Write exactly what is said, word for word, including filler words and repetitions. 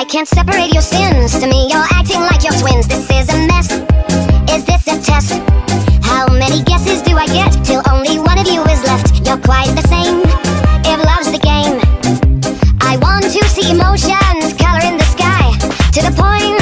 I can't separate your sins. To me, you're acting like you're twins. This is a mess. Is this a test? How many guesses do I get till only one of you is left? You're quite the same. If love's the game, I want to see emotions color in the sky, to the point